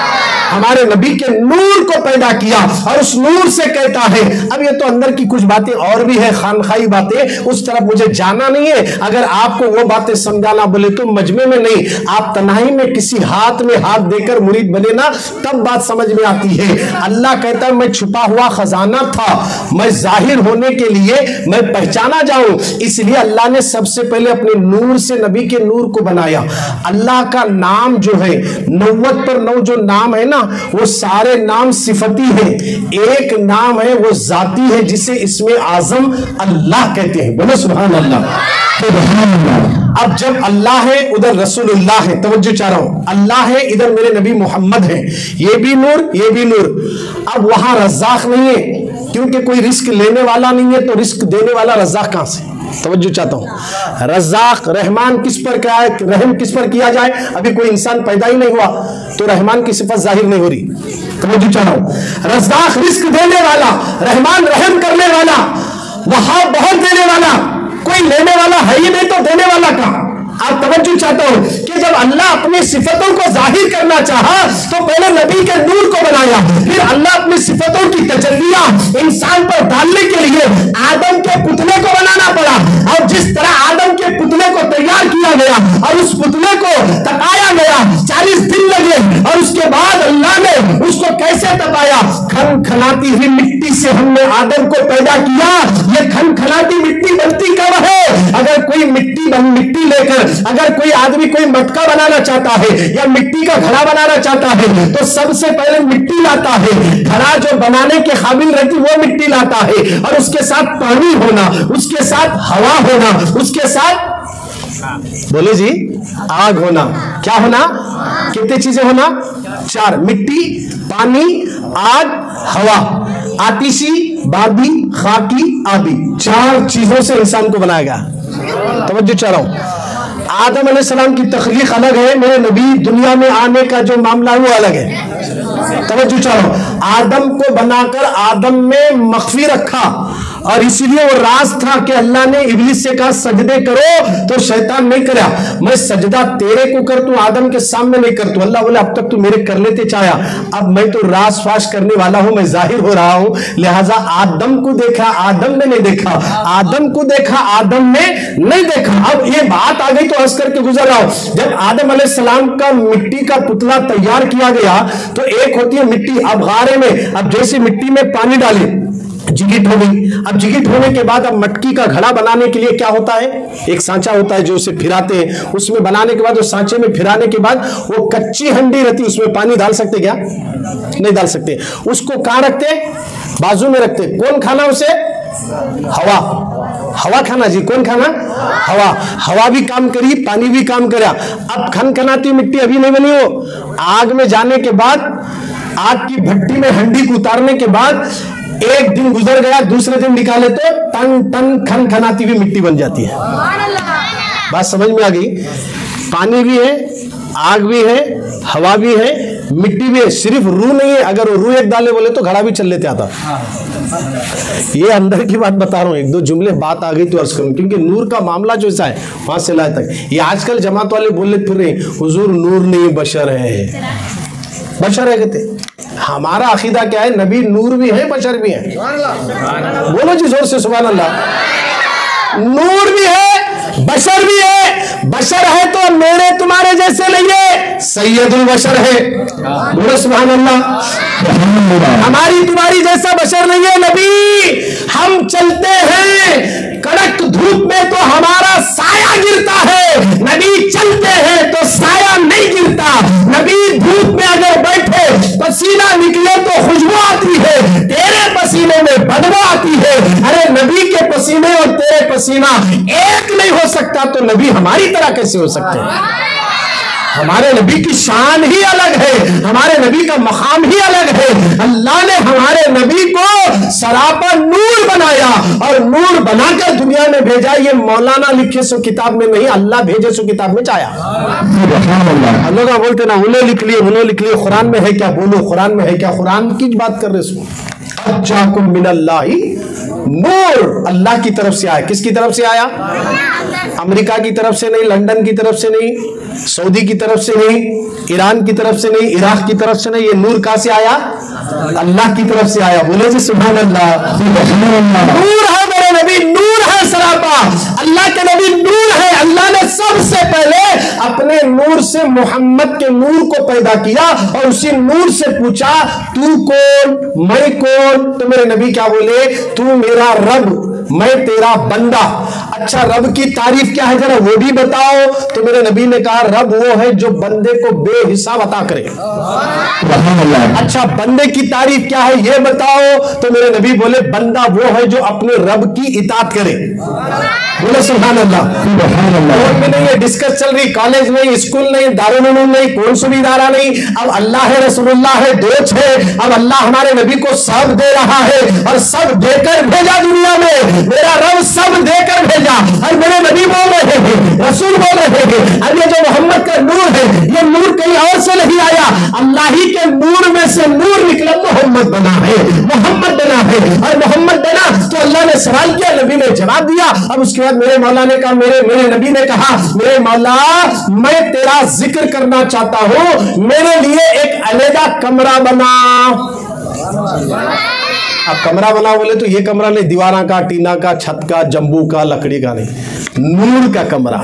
ہمارے نبی کے نور کو پیدا کیا، اور اس نور سے کہتا ہے۔ اب یہ تو اندر کی کچھ باتیں اور بھی ہے، خانخائی باتیں، اس طرف مجھے جانا نہیں ہے۔ اگر آپ کو وہ باتیں سمجھانا بولے تو مجمع میں نہیں، آپ تنہائی میں کسی ہاتھ میں ہاتھ دے کر مرید بنے نا، تب بات سمجھ میں آتی ہے۔ اللہ کہتا ہے میں چھپا ہوا خزانہ تھا، میں ظاہر ہونے کے لیے میں پہچانا جاؤں، اس لیے اللہ نے سب سے پہلے اپنے نور سے نبی کے نور کو بنایا۔ اللہ کا نام جو ہے 90 پر 9 جو نام ہے نا، وہ سارے نام صفتی ہیں، ایک نام ہے وہ ذاتی ہے جسے اسم اعظم اللہ کہتے ہیں، بولو سبحان اللہ، سبحان اللہ۔ اب جب اللہ ہے ادھر رسول اللہ ہے، توجہ چاہ رہا ہوں، اللہ ہے ادھر میرے نبی محمد ہے، یہ بھی نور یہ بھی نور۔ اب وہاں رزاق نہیں ہے، کیونکہ کوئی رزق لینے والا نہیں ہے، تو رزق دینے والا رزاق کہاں سے؟ توجہ چاہتا ہوں، رزاق رحمان کس پر کیا ہے، رحم کس پر کیا جائے؟ ابھی کوئی انسان پیدا ہی نہیں ہوا تو رحمان کی صفت ظاہر نہیں ہو رہی، توجہ چاہ رہا ہوں۔ رزاق رزق دینے والا، رحمان رحم کرنے والا، وہاں بہت دینے والا، کوئی لینے والا ہے ہی نہیں تو دینے والا کہاں؟ آپ توجہ چاہتا ہوں کہ جب اللہ اپنی صفتوں کو ظاہر کرنا چاہا تو پہلے نبی کے نور کو بنایا، پھر اللہ اپنی صفتوں کی تجلیاں انسان پر ڈالنے کے لیے آدم کے پتلے کو بنانا پڑا، اور جس طرح آدم کے پتلے کو تیار کیا گیا اور اس پتلے کو تپایا گیا، 40 دن لگے، اور اس کے بعد اللہ نے اس کو کیسے تپایا؟ کھن کھناتی ہوئی مٹی سے ہم نے آدم کو پیدا کیا۔ یہ کھن کھناتی مٹی بنتی کب ہے؟ اگر کوئی مٹی لے کر اگر کوئی آدمی کوئی مٹکا بنانا چاہتا ہے یا مٹی کا گھڑا بنانا چاہتا ہے تو سب سے پہلے مٹی لاتا ہے، گھڑا جو بنانے کے قابل رہتی وہ مٹی لاتا ہے، اور اس کے ساتھ پانی ہونا، اس کے ساتھ ہوا ہونا، اس کے ساتھ بولے جی آگ ہونا، کیا ہونا؟ کتنے چیزیں ہونا؟ 4، مٹی، پانی، آگ، ہوا، آتشی، بادی، خاکی، آبی، 4 چیزوں سے انسان کو بنایا گیا۔ توجہ چاہ رہا ہوں، آدم علیہ السلام کی تخلیق الگ ہے، میرے نبی دنیا میں آنے کا جو معاملہ ہے وہ الگ ہے۔ توجہ چاہو، آدم کو بنا کر آدم میں مخفی رکھا، اور اسی لیے وہ راز تھا کہ اللہ نے ابلیس سے کہا سجدے کرو، تو شیطان نہیں کرا، میں سجدہ تیرے کو کرتوں، آدم کے سامنے نہیں کرتوں۔ اللہ بولے اب تک تو میرے کر لیتے چاہیا، اب میں تو راز فاش کرنے والا ہوں، میں ظاہر ہو رہا ہوں، لہٰذا آدم کو دیکھا آدم نے نہیں دیکھا، آدم کو دیکھا آدم نے نہیں دیکھا۔ اب یہ بات آ گئی تو ہنس کر کے گزر رہا ہوں۔ جب آدم علیہ السلام کا مٹی کا پتلا تیار کیا گیا تو ایک ہوتی ہے مٹی، اب غارے میں اب جیسے مٹی میں پانی ڈالے جگٹ ہو گئی، اب جگٹ ہونے کے بعد اب مٹکی کا گھڑا بنانے کے لیے کیا ہوتا ہے، ایک سانچا ہوتا ہے جو اسے پھراتے ہیں، اس میں بنانے کے بعد اس سانچے میں پھرانے کے بعد وہ کچی ہنڈی رہتی، اس میں پانی ڈال سکتے کیا؟ نہیں ڈال سکتے۔ اس کو کہاں رکھتے؟ بازو میں رکھتے۔ کون کھانا اسے؟ ہوا، ہوا کھانا جی، کون کھانا؟ ہوا۔ ہوا بھی کام کری، پانی بھی کام کرا۔ اب کھنکھناتی مٹی ابھی نہیں بنی ہو، آگ میں جانے کے بعد، آگ کی بھٹی میں ہنڈی کو اتارنے کے بعد ایک دن گزر گیا، دوسرے دن نکالے تو ٹن ٹن کھنکھناتی ہوئی مٹی بن جاتی ہے۔ بات سمجھ میں آ گئی؟ پانی بھی ہے، آگ بھی ہے، ہوا بھی ہے، مٹی بھی ہے، صرف روح نہیں ہے۔ اگر وہ روح ایک ڈالے بولے تو گھڑا بھی چل لیتے آتا۔ یہ اندر کی بات بتا رہا ہوں، ایک دو جملے بات آ گئی تو عرض کروں، کیونکہ نور کا معاملہ جو ایسا ہے وہاں سے لائے تک۔ یہ آج کل جماعت والے بولے پھر رہے حضور نور نہیں بشر ہے، بشر ہے کہتے۔ ہمارا عقیدہ کیا ہے؟ نبی نور بھی ہے، بشر بھی ہے۔ بولو جی زور سے سبحان اللہ۔ نور بھی ہے، بشر بھی ہے۔ بشر ہے تو میرے تمہارے جیسے نہیں ہے، سید البشر ہے۔ بولو سبحان اللہ۔ ہماری تمہاری جیسا بشر نہیں ہے نبی۔ ہم چلتے ہیں کڑک دھوپ میں تو ہمارا سایہ گرتا ہے، نبی چلتے ہیں تو سایہ نہیں گرتا۔ نبی دھوپ میں اگر بیٹھے پسینہ نکلے تو خوشبو آتی ہے، تیرے پسینے میں بدبو آتی ہے۔ ارے نبی کے پسینے اور تیرے پسینہ ایک نہیں ہو سکتا تو نبی ہماری طرح کیسے ہو سکتے ہیں؟ ہمارے نبی کی شان ہی الگ ہے، ہمارے نبی کا مقام ہی الگ ہے۔ اللہ نے ہمارے نبی کو سراپا نور بنایا اور نور بنا کر دنیا میں بھیجا۔ یہ مولانا لکھے سو کتاب میں نہیں، اللہ بھیجے سو کتاب میں چاہیا۔ لوگ بولتے نا انہوں لکھ لیے، انہوں لکھ لیے، قرآن میں ہے کیا؟ بولو قرآن میں ہے کیا؟ قرآن کی بات کر رہے سو۔ اجاکم من اللہ نور، اللہ کی طرف سے آیا۔ کس کی طرف سے آیا؟ امریکہ کی طرف سے نہیں، لندن کی طرف سے نہیں، سعودی کی طرف سے نہیں، ایران کی طرف سے نہیں، عراق کی طرف سے نہیں۔ یہ نور کہاں سے آیا؟ اللہ کی طرف سے آیا۔ بولے جی سبحان اللہ۔ نور ہے میرے نبی، نور ہے سراپا، اللہ کے نبی نور ہے۔ اللہ نے سب سے پہلے اپنے نور سے محمد کے نور کو پیدا کیا اور اسی نور سے پوچھا تو کون، میں کون؟ تو میرے نبی کیا بولے؟ تو میرا رب، میں تیرا بندہ۔ اچھا رب کی تعریف کیا ہے ذرا وہ بھی بتاؤ؟ تو میرے نبی نے کہا رب وہ ہے جو بندے کو بے حساب عطا کرے۔ اچھا بندے کی تعریف کیا ہے یہ بتاؤ؟ تو میرے نبی بولے بندہ وہ ہے جو اپنے رب کی اطاعت کرے۔ بولے سبحان اللہ۔ کورٹ میں نہیں ہے، ڈسکس چل رہی، کالج نہیں، اسکول نہیں، دارالعلوم نہیں، کون سا بھی ادارہ نہیں، اب اللہ ہے، رسول اللہ ہے، دوچ ہے۔ اب اللہ ہمارے نبی کو سب دے رہا ہے اور سب دے کر بھیجا دنیا میں۔ میرا رب سب دے کر بھیجا اور میرے نبی بول رہے ہیں، رسول بول رہے ہیں۔ اب یہ جو محمد کا نور ہے یہ نور کہیں اور سے نہیں آیا، اللہ ہی کے نور میں سے نور نکلا، محمد بنا ہے، محمد بنا ہے۔ اور محمد بنا تو اللہ نے سوال کیا، نبی نے جواب دیا۔ اب اس کے بعد میرے مولا نے کہا، میرے نبی نے کہا میرے مولا میں تیرا ذکر کرنا چاہتا ہوں، میرے لیے ایک علیحدہ کمرہ بنا۔ اب کمرہ بنا بولے تو یہ کمرہ نہیں دیواراں کا، ٹینا کا، چھت کا، جمبو کا، لکڑی کا نہیں، نور کا کمرہ۔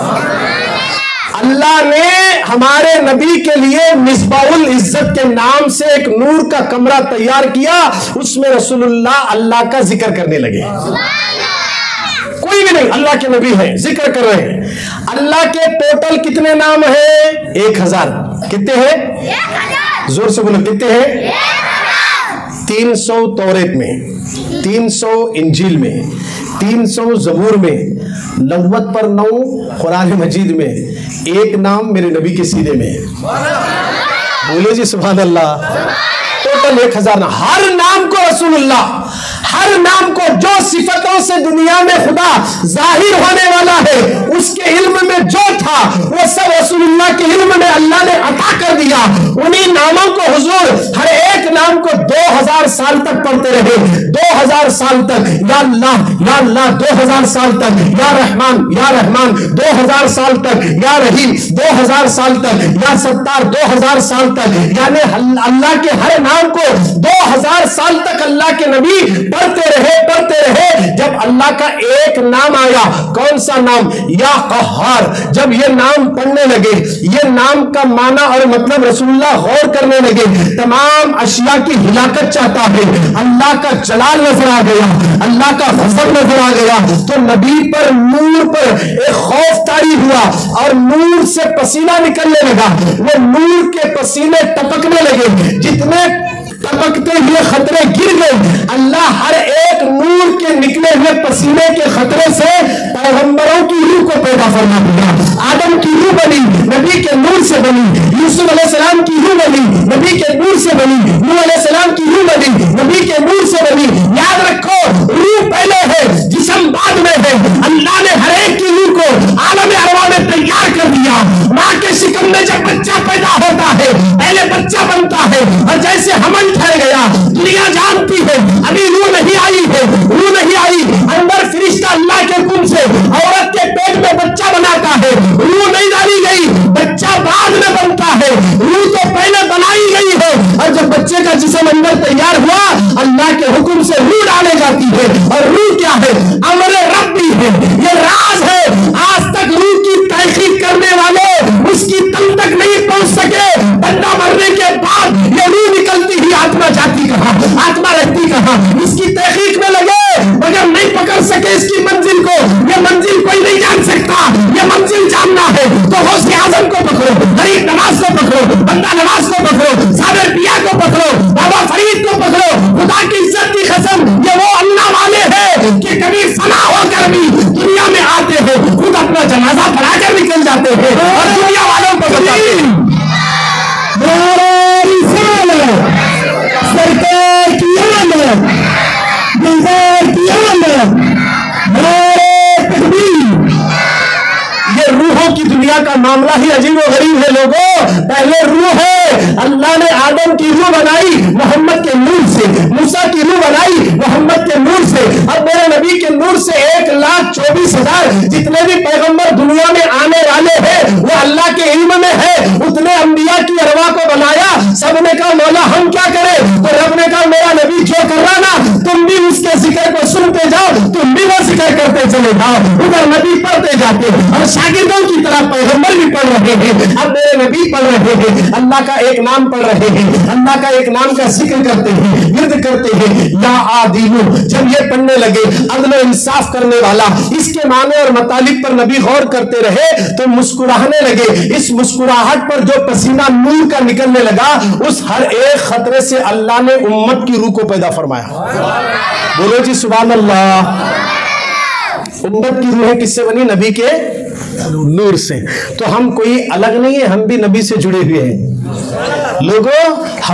اللہ نے ہمارے نبی کے لیے مصباح العزت کے نام سے ایک نور کا کمرہ تیار کیا، اس میں رسول اللہ کا ذکر کرنے لگے۔ کوئی بھی نہیں، اللہ کے نبی ہیں، ذکر کر رہے ہیں۔ اللہ کے ٹوٹل کتنے نام ہیں؟ 1000۔ کتنے ہیں؟ زور سے بولو کتنے ہیں؟ 300 توریت میں، 300 انجیل میں، 300 زبور میں، 90 پر 9 قرآن مجید میں، ایک نام میرے نبی کے سینے میں۔ بولے جی سبحان اللہ۔ ٹوٹل 1000 نام، ہر نام کو رسول اللہ، ہر نام کو جو صفتوں سے دنیا میں خدا ظاہر ہونے والا ہے اس کے علم میں جو تھا وہ سب رسول اللہ کے علم میں اللہ نے عطا کر دیا۔ انہی ناموں کو حضور ہر ایک نام کو 2000 سال تک پڑھتے رہے، 2000 سال تک، یا اللہ 2000 سال تک، یا رحمان 2000 سال تک، یا رحیم 2000 سال تک، یا ستار 2000 سال تک، یعنی اللہ کے ہر نام کو 2000 سال تک اللہ کے نبی پڑھتے رہے. جب اللہ کا ایک نام آیا، کون سا نام؟ یا قہار. جب یہ نام پڑھنے لگے، یہ نام کا معنی اور مطلب رسول اللہ غور کرنے لگے، تمام اشیاء کی ہلاکت چاہتا ہے، اللہ کا جلال نظر آ گیا، اللہ کا غضب نظر آ گیا، تو نبی پر نور پر ایک خوف طاری ہوا اور نور سے پسینہ نکلنے لگا. وہ نور کے پسینے ٹپکنے لگے، جتنے ٹپکتے ہوئے خطرے گر گئے. اللہ ہر ایک نور کے نکلے ہوئے پسینے کے خطرے سے پیغمبروں کی روح کو پیدا فرما دیا. آدم کی روح بنی، نبی کے نور سے بنی. یوسف علیہ السلام کی روح بنی، نبی کے نور سے بنی. نوح علیہ السلام کی روح بنی، نبی کے نور سے بنی. یاد رکھو، روح پہلے ہے، جسم بعد میں ہے. اللہ نے ہر ایک کی روح کو عالم ارواح میں تیار کر دیا. ماں کے شکم میں جب بچہ پیدا ہوتا ہے، پہلے بچہ بنتا ہے، اور جیسے حمل ٹھہر گیا، دنیا جانتی ہے ابھی روح نہیں آئی ہے، روح نہیں آئی. اندر فرشتہ اللہ کے حکم سے عورت کے پیٹ میں بچہ بناتا ہے، روح نہیں ڈالی گئی، بچہ بعد میں بنتا ہے، روح تو پہلے بنائی گئی ہے. اور جب بچے کا جسم اندر تیار ہوا، اللہ کے حکم سے روح ڈالے جاتی ہے. اور روح کیا ہے؟ امر ربی ہے، یہ راز ہے. آج تک روح کی تحقیق کرنے والے اس کی تن تک نہیں پہنچ سکے. بندہ مرنے کے بعد یہ روح نکلتی ہی آتما جاتی کہاں، آتما رہتی کہاں، اس کی تحقیق میں لگے مگر نہیں پکڑ سکے اس کی منزل کو. یہ منزل کوئی نہیں جان سکتا. یہ منزل جاننا ہے تو غوث اعظم کو پکڑو، غریب نواز کو پکڑو، بندہ نواز کو پکڑو، صابر پیا کو پکڑو، بابا فرید کو پکڑو. خدا کی عزت کی قسم، یہ وہ اللہ والے ہیں کہ کبھی فنا ہو کر بھی دنیا میں آتے ہیں، خود اپنا جنازہ پڑھا کر نکل جاتے ہیں اور دنیا والوں کو بتاتے ہیں. سرکار کی آمد، بیزار کی آمد، نعرہ تکبیر. یہ روحوں کی دنیا کا معاملہ ہی عجیب و غریب ہے لوگوں. پہلے روح ہے، اللہ نے آدم کی روح بنائی محمد کے نور سے، موسیٰ کی روح بنائی محمد کے نور سے. اب میرے نبی کے نور سے 1,24,000 جتنے بھی پیغمبر دنیا میں آنے والے ہیں وہ اللہ کے علم میں ہے. اتنے انبیاء کی ارواح کو بنایا. سب نے کہا مولا ہم کیا کریں؟ تو رب نے کہا میرا نبی جو کر رہا نا، تم بھی اس کے ذکر کو سنتے جاؤ، تم بھی وہ ذکر کرتے چلے جاؤ. ادھر نبی پڑھتے جاتے اور شاگردوں کی طرح پیغمبر بھی پڑھ رہے ہیں. اب میرے نبی پڑھ رہے ہیں، اللہ کا ایک نام پڑھ رہے ہیں، اللہ کا ایک نام کا ذکر کرتے ہیں، ورد کرتے ہیں. یا عادل، جب یہ پڑھنے لگے عدل و انصاف کرنے والا، اس کے معنی اور مطالب پر نبی غور کرتے رہے تو مسکرانے لگے. اس مسکراہٹ پر جو پسینہ نور کا نکلنے لگا، اس ہر ایک خطرے سے اللہ نے امت کی روح کو پیدا فرمایا. بولو جی سبحان اللہ. امت کی روحیں کس سے بنی؟ نبی کے نور سے. تو ہم کوئی الگ نہیں ہے، ہم بھی نبی سے جڑے ہوئے ہیں. لوگوں،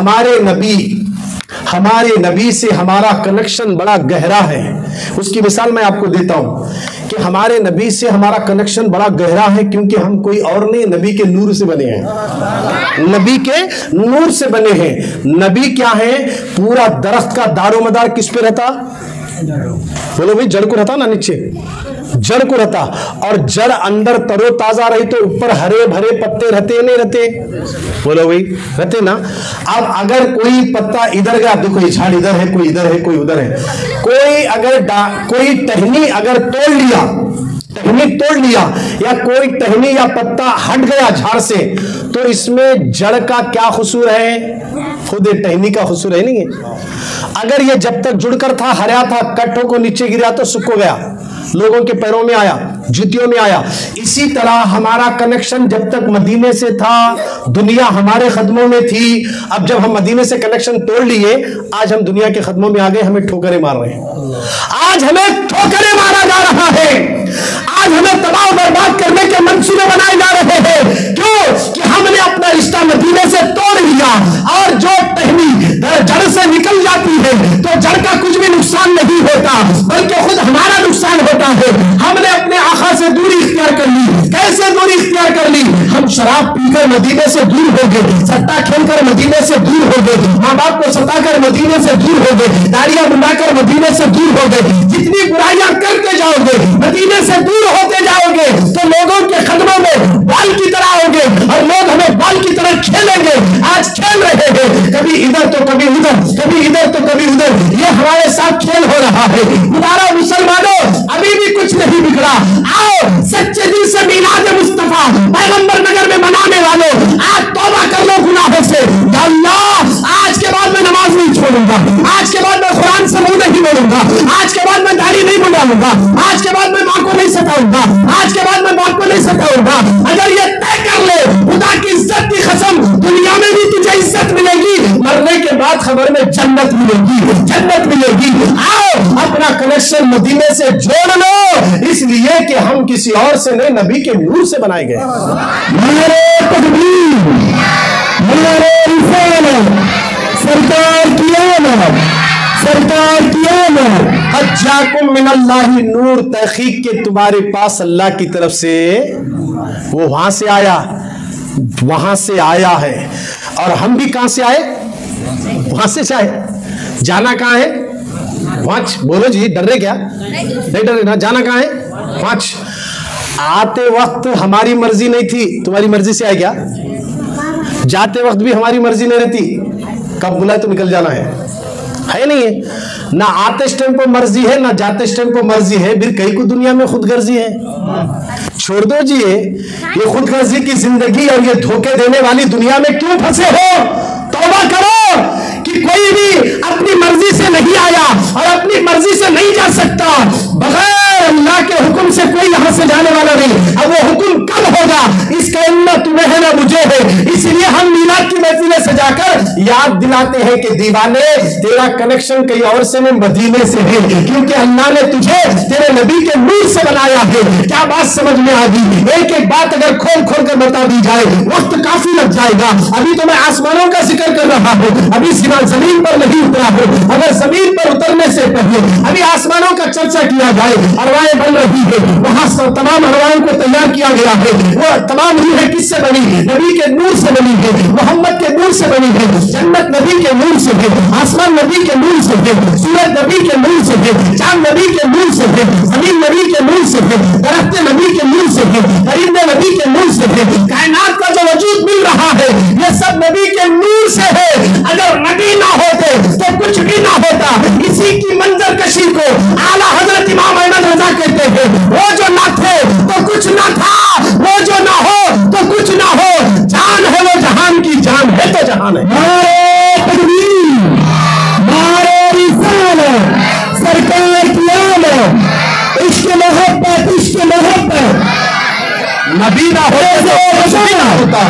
ہمارے نبی سے ہمارا کنیکشن بڑا گہرا ہے. اس کی مثال میں آپ کو دیتا ہوں کہ ہمارے نبی سے ہمارا کنیکشن بڑا گہرا ہے کیونکہ ہم کوئی اور نہیں، نبی کے نور سے بنے ہیں. نبی کے نور سے بنے ہیں. نبی کیا ہے؟ پورا درخت کا دار و مدار کس پہ رہتا؟ بولو بھائی، جڑ کو رہتا نا، نیچے جڑ کو رہتا. اور جڑ اندر ترو تازہ رہی تو اوپر ہرے بھرے پتے رہتے نہیں رہتے؟ بولو بھائی رہتے نا. اب اگر کوئی پتا ادھر گیا، دیکھو یہ جھاڑ ادھر ہے، کوئی ادھر ہے، کوئی ادھر ہے. کوئی ٹہنی اگر توڑ لیا یا کوئی ٹہنی یا پتا ہٹ گیا جھاڑ سے، تو اس میں جڑ کا کیا قصور ہے؟ خود ٹہنی کا قصور ہے نہیں ہے. اگر یہ جب تک جڑ کر تھا، ہریا تھا، کٹھوں کو نیچے گرا تو سکو گیا، لوگوں کے پیروں میں آیا، جوتیوں میں آیا. اسی طرح ہمارا کنیکشن جب تک مدینے سے تھا، دنیا ہمارے قدموں میں تھی. اب جب ہم مدینے سے کنیکشن توڑ لیے، آج ہم دنیا کے قدموں میں آ گئے، ہمیں ٹھوکریں مار رہے ہیں. آج ہمیں ٹھوکریں مارا جا رہا ہے. آج ہمیں تباہ و برباد کرنے کے منصوبے بنائے جا رہے ہیں. کیوں؟ کہ ہم نے اپنا رشتہ مدینے سے توڑ لیا. اور جو ٹہنی جڑ سے نکل جاتی ہے تو جڑ کا کچھ بھی نقصان نہیں ہوتا، بلکہ خود ہمارا نقصان ہوتا ہے. ہم نے اپنے آقا سے دوری اختیار کر لی. کیسے دوری اختیار کر لی؟ ہم शराब पीकर मदीने से दूर हो गए, सट्टा खेलकर मदीने से दूर हो गए, माँ बाप को सताकर मदीने से दूर हो गए, दाढ़ियां मुंडाकर मदीने से दूर हो गए, जितनी बुराइयां करते जाओगे मदीने से दूर होते जाओगे तो लोगों के कदमों में बाल की तरह आओगे और लोग हमें बाल की तरह खेलेंगे। आज खेल रहे हैं, कभी इधर तो कभी उधर, कभी इधर तो कभी उधर, ये हमारे साथ खेल हो रहा है। तुम्हारा मुसलमानों अभी भी कुछ नहीं बिगड़ा। आओ सच्चे दिल से मीलाद मुस्तफा पैगंबर नगर में मनाने वालों, आज तौबा कर लो गुनाहों से। या अल्लाह, आज के बाद मैं नमाज नहीं छोड़ूंगा, आज के बाद मैं कुरान से मुंह नहीं मोड़ूंगा, आज के बाद मैं दाढ़ी नहीं मुंडाऊंगा, आज के बाद मैं मां को नहीं सताऊंगा, आज के बाद मैं बाप को नहीं सताऊंगा। अगर ये तय कर ले, खुदा की इज्जत की कसम, दुनिया में भी तुझे इज्जत मिलेगी, मरने के बाद खबर में जन्नत मिलेगी, जन्नत मिलेगी। आओ अपना कनेक्शन मदीने से जोड़ लो, इसलिए कि हम किसी और से नहीं, नबी के नूर से बनाए गए। नारे तकबीर, नारे रिसालत, सरकार की आमद, सरकार की आमद। अज्जाकुम मिनल्लाहि नूर, तहकीक के तुम्हारे पास अल्लाह की तरफ से वो वहां से आया, वहां से आया है। और हम भी कहां से आए? वहां से आए। जाना कहां है? वहां। बोलो जी, डर रहे क्या? नहीं डर रहे ना। जाना कहां है? वहां। आते वक्त हमारी मर्जी नहीं थी, तुम्हारी मर्जी से आए क्या? जाते वक्त भी हमारी मर्जी नहीं रहती, कब बुलाए तो निकल जाना है नहीं है? ना आते टाइम पर मर्जी है, ना जाते टाइम पर मर्जी है, फिर कहीं को दुनिया में खुदगर्जी है। छोड़ दो जी ये खुदगर्जी की जिंदगी और ये धोखे देने वाली दुनिया में क्यों फंसे हो? तौबा करो कि कोई भी अपनी मर्जी से नहीं आया और अपनी मर्जी से नहीं जा सकता। बगैर अल्लाह के हुक्म से कोई यहां से जाने वाला नहीं। अब वो हुक्म कब होगा इसका इल्म तुम्हें है ना मुझे है। इसलिए हम मीलाद की महफिलें सजाकर याद दिलाते हैं कि दीवाने, तेरा कनेक्शन कहीं और से नहीं, मदीने से है, क्योंकि अल्लाह ने तुझे तेरे नबी के नूर से बनाया है। क्या बात समझ में आ गई? एक एक बात अगर खोल खोल कर बता दी जाए वक्त काफी लग जाएगा। अभी तो मैं आसमानों का जिक्र कर रहा हूं, अभी जमीन पर नहीं उतरा हूं। अगर जमीन पर उतरने से पहले अभी आसमानों का चर्चा किया जाए, अरवाएं बन रही है, वहां तमाम अरवाओं को तैयार किया गया है। वो तमाम रूहें किससे बनी है? नबी के नूर से बनी है, मोहम्मद के नूर से बनी है, जन्नत नबी के नूर से है, आसमान नबी के नूर से है, सूरज नबी के नूर से है, चांद नबी के नूर से है, जमीन नबी के नूर से है, दरख्त नबी के नूर से है, परिंदे नबी के नूर से है, कायनात का जो वजूद मिल रहा है ये सब नबी के नूर से है। अगर नबी ना होते तो कुछ भी ना होता। इसी की मंजर कशी को आला हजरत इमाम अहमद रजा कहते हैं, वो जो ना थे तो कुछ ना था, वो जो ना हो तो कुछ ना हो, जान है वो जहान की जान है तो जहान है। नारे तकबीर, नारे रिसालत, सरकार की आमद, इश्क मोहब्बत, इश्क मोहब्बत। नबी ना होते तो कुछ भी ना होता,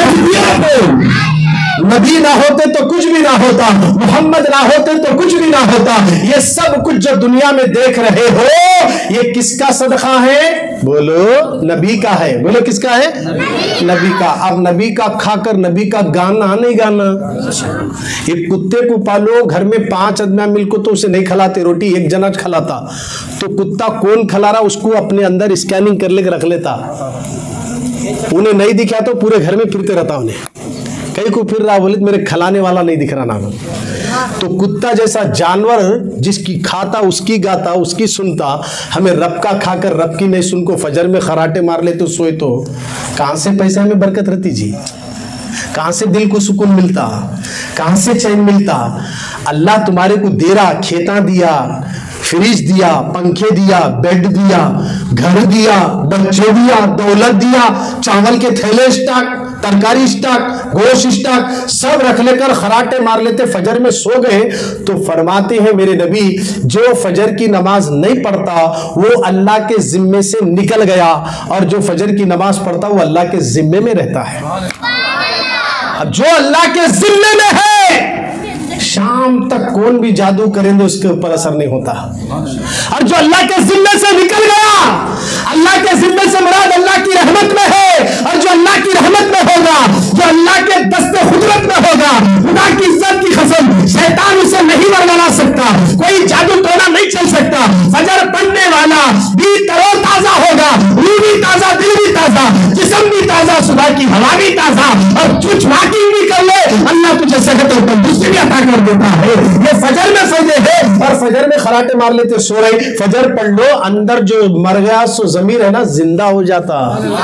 नबी ना होते तो कुछ भी ना होता, मोहम्मद ना होते तो कुछ भी ना होता। ये सब कुछ जो दुनिया में देख रहे हो ये किसका सदका है? बोलो नबी का है। बोलो किसका है? नबी का। अब नबी का खाकर नबी का गाना नहीं गाना। एक कुत्ते को पालो, घर में 5 आदमी मिलकर तो उसे नहीं खिलाते रोटी, एक जना खिलाता, तो कुत्ता कौन खिला रहा उसको अपने अंदर स्कैनिंग कर लेकर रख लेता। उन्हें नहीं दिखा तो पूरे घर में फिरते रहता, उन्हें कहीं को फिर रहा, बोले मेरे खिलाने वाला नहीं दिख रहा नाम। तो कुत्ता जैसा जानवर जिसकी खाता उसकी गाता उसकी सुनता, हमें रब का खाकर रब की नहीं सुन को फजर में खराटे मार ले तो सोए, तो कहां से पैसे में बरकत रहती जी? कहां से दिल को सुकून मिलता? कहां से चैन मिलता? अल्लाह तुम्हारे को दे रहा, खेता दिया, फ्रिज दिया, पंखे दिया, बेड दिया, घर दिया, बच्चे दिया, दौलत दिया, चावल के थैले स्टॉक, तरकारी स्टॉक, गोश्त स्टॉक सब रख लेकर खराटे मार लेते, फजर में सो गए। तो फरमाते हैं मेरे नबी, जो फजर की नमाज नहीं पढ़ता वो अल्लाह के जिम्मे से निकल गया, और जो फजर की नमाज पढ़ता वो अल्लाह के जिम्मे में रहता है। अब जो अल्लाह के जिम्मे में है शाम तक कौन भी जादू करेंगे उसके ऊपर असर नहीं होता। और जो अल्लाह के जिम्मे से निकल गया, अल्लाह के जिम्मे से मुराद अल्लाह की रहमत में है, और जो अल्लाह की रहमत में होगा, जो अल्लाह के दस्ते खुदरत में होगा, खुदा की इज्जत की कसम, शैतान उसे नहीं मरवा सकता, कोई जादू टोना नहीं चल सकता। फजर पढ़ने वाला भी तरोताजा होगा, रूह भी ताजा, दिल भी ताजा, जिस्म भी ताजा सुबह की کی ہوا بھی تازہ اور کچھ واکنگ بھی کر لے اللہ تجھے صحت اور تندرستی بھی عطا کر دیتا ہے. یہ فجر میں فائدے ہیں اور فجر میں خراٹے مار لیتے سو رہے. فجر پڑھ لو, اندر جو مر گیا سو ضمیر ہے نا زندہ ہو جاتا.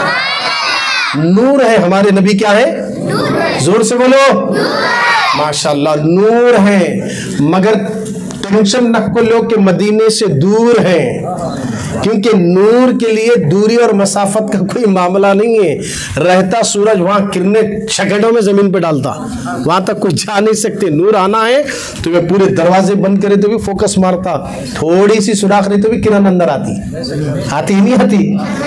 نور ہے ہمارے نبی. کیا ہے؟ زور سے بولو. ماشاءاللہ نور ہے. مگر ٹینشن نہ کو لو کہ مدینے سے دور ہیں, کیونکہ نور کے لیے دوری اور مسافت کا کوئی معاملہ نہیں ہے. رہتا سورج وہاں کرنے سیکنڈوں میں زمین پہ ڈالتا, وہاں تک کوئی جا نہیں سکتے. نور آنا ہے تو میں پورے دروازے بند کرے تو بھی فوکس مارتا, تھوڑی سی سوراخ رہی تو بھی کرن اندر آتی نہیں آتی.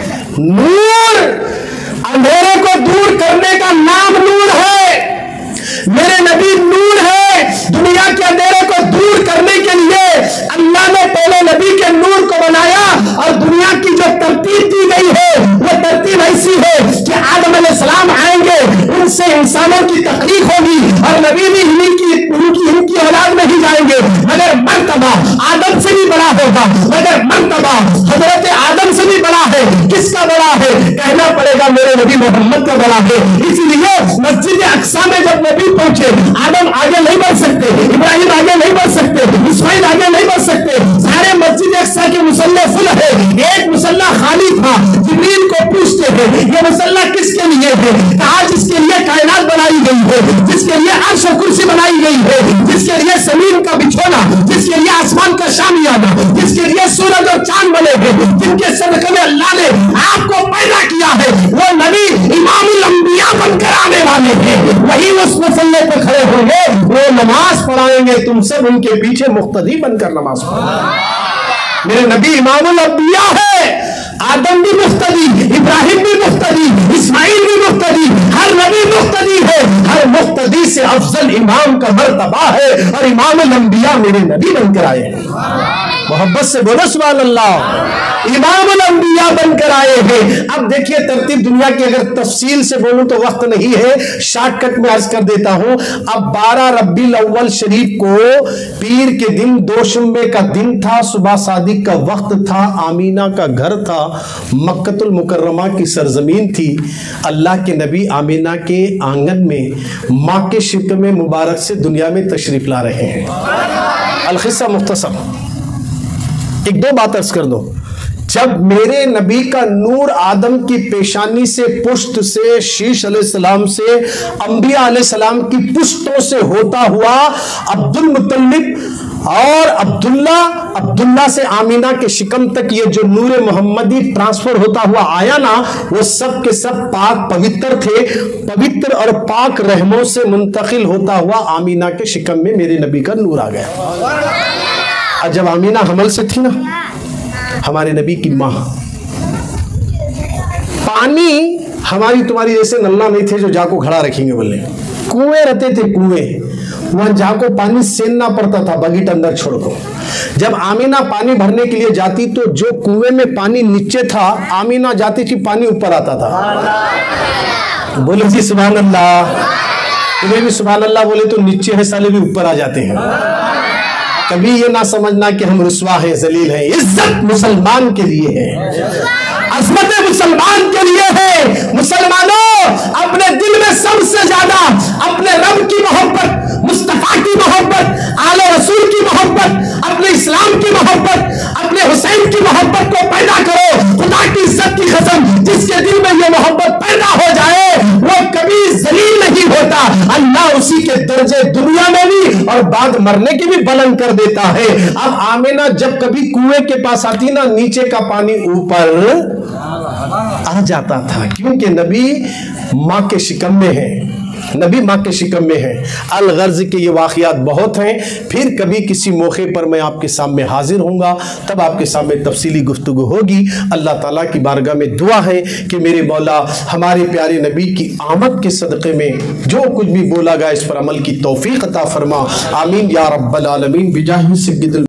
نور اندھیرے کو دور کرنے کا نام نور ہے. میرے نبی نور ہے. دنیا کے اندھیرے کو دور کرنے کے لیے اللہ نے پہلے نبی کے نور کو بنایا, اور دنیا کی جو ترتیب دی گئی ہے وہ ترتیب ایسی ہے کہ آدم علیہ السلام آئیں گے, ان سے انسانوں کی تخلیق ہوگی, اور نبی بھی ان کی اولاد میں ہی جائیں گے. مگر مرتبہ آدم سے بھی بڑا ہوگا, مگر مرتبہ حضرت آدم سے بھی بڑا ہے. کس کا بڑا ہے؟ کہنا پڑے گا میرے نبی محمد کا بڑا ہے. اسی لیے مسجد اقصی میں جب نبی پہنچے, آدم آگے نہیں بڑھ سکتے, ابراہیم آگے نہیں بڑھ سکتے, اسماعیل آگے نہیں بڑھ سکتے. سارے مسجد اقصی کے مصلی فل ہے, ایک مصلی خالی تھا. جبریل کو پوچھتے ہیں یہ مصلی کس کے لیے ہے؟ کہا جس کے لیے کائنات بنائی گئی ہے, جس کے لیے عرش و کرسی بنائی گئی ہے, جس کے لیے زمین کا بچھونا, جس کے لیے آسمان کا شامیانہ, جس کے لیے سورج اور چاند بنے ہیں, جن کے صدقے میں اللہ نے آپ کو پیدا کیا ہے, وہ نبی امام الانبیاء بن کر آنے والے ہیں. وہی اس مصلی پہ کھڑے ہوں گے, وہ نماز پڑھائیں گے, تم سب ان کے پیچھے مقتدی بن کر نماز پڑھائیں. میرے نبی امام الانبیاء ہے. آدم بھی مقتدی, ابراہیم بھی مقتدی, اسماعیل بھی مقتدی, ہر نبی مقتدی ہے. ہر مقتدی سے افضل امام کا مرتبہ ہے, اور امام الانبیاء میرے نبی بن کر آئے ہیں. محبت سے بولو سبحان اللہ. امام الانبیاء بن کر آئے ہیں. اب دیکھیے ترتیب دنیا کی اگر تفصیل سے بولوں تو وقت نہیں ہے, شارٹ کٹ میں عرض کر دیتا ہوں. اب 12 ربیع الاول شریف کو پیر کے دن دوشنبے کا دن تھا, صبح صادق کا وقت تھا, آمینہ کا گھر تھا, مکۃ المکرمہ کی سرزمین تھی. اللہ کے نبی آمینہ کے آنگن میں ماں کے شکم مبارک سے دنیا میں تشریف لا رہے ہیں. القصہ مختصر, ایک دو بات عرض کر دو. جب میرے نبی کا نور آدم کی پیشانی سے, پشت سے, شیش علیہ السلام سے, انبیاء علیہ السلام کی پشتوں سے ہوتا ہوا عبد المطلب اور عبداللہ سے آمینہ کے شکم تک یہ جو نور محمدی ٹرانسفر ہوتا ہوا آیا نا, وہ سب کے سب پاک پوتر تھے. پوتر اور پاک رحموں سے منتقل ہوتا ہوا آمینہ کے شکم میں میرے نبی کا نور آ گیا. اور جب آمینہ حمل سے تھی نا, ہمارے نبی کی ماں, پانی ہماری تمہاری جیسے نلہ نہیں تھے جو جا کو کھڑا رکھیں گے, بولے کنویں رہتے تھے, کنویں, وہاں جا کو پانی سیننا پڑتا تھا بگیٹ اندر چھوڑ کو. جب آمینہ پانی بھرنے کے لیے جاتی تو جو کنویں میں پانی نیچے تھا, آمینہ جاتی تھی پانی اوپر آتا تھا. بولے جی سبحان اللہ. تمہیں بھی سبحان اللہ بولے تو نیچے ہے سالے بھی اوپر آ جاتے ہیں. کبھی یہ نہ سمجھنا کہ ہم رسوا ہیں, ذلیل ہیں. عزت مسلمان کے لیے ہے, عظمت مسلمان کے لیے ہے. مسلمانوں اپنے دل میں سب سے زیادہ اپنے رب کی محبت, مصطفیٰ کی محبت, آل رسول کی محبت, اپنے اسلام کی محبت, اپنے حسین کی محبت کو پیدا کرو. خدا کی عزت کی قسم, جس کے دل میں یہ محبت پیدا ہو جائے وہ کبھی ذلیل نہیں ہوتا. اللہ اسی کے درجے دنیا میں بھی اور بعد مرنے کے بھی بلند کر دیتا ہے. اب آمینہ جب کبھی کنویں کے پاس آتی نا, نیچے کا پانی اوپر آ جاتا تھا, کیونکہ نبی ماں کے شکم میں ہے, نبی ماں کے شکم میں ہے. الغرض کے یہ واقعات بہت ہیں. پھر کبھی کسی موقع پر میں آپ کے سامنے حاضر ہوں گا, تب آپ کے سامنے تفصیلی گفتگو ہوگی. اللہ تعالیٰ کی بارگاہ میں دعا ہے کہ میرے مولا ہمارے پیارے نبی کی آمد کے صدقے میں جو کچھ بھی بولا گیا اس پر عمل کی توفیق عطا فرما. آمین یا رب العالمین. بجاہ سید